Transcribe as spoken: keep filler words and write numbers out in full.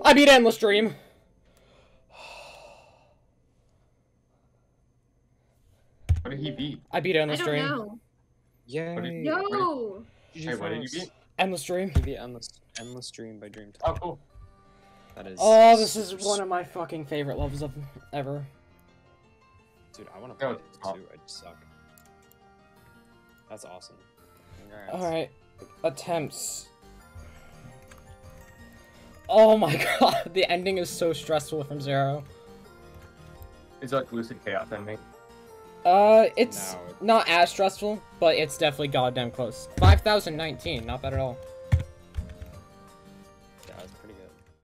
I beat Endless Dream. What did he beat? I beat Endless I don't Dream. know. Yay! What did- Yo! Hey, what did you beat? Endless Dream. He beat Endless, Endless Dream by DreamTide. Oh, cool. That is. Oh, this is super one of my fucking favorite levels of ever. Dude, I want to play Oh, it oh. too. I just suck. That's awesome. Congrats. Alright. Attempts. Oh my god, the ending is so stressful from Zero. It's like Lucid Chaos ending. Uh, it's No. not as stressful, but it's definitely goddamn close. five thousand nineteen, not bad at all.